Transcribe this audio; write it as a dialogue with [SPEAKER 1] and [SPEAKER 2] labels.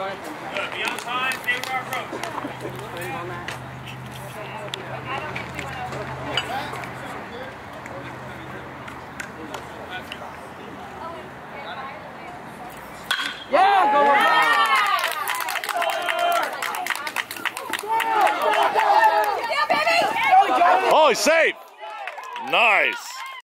[SPEAKER 1] Be on time, stay with our approach.
[SPEAKER 2] Yeah, go on.
[SPEAKER 3] Oh, he's safe. Nice.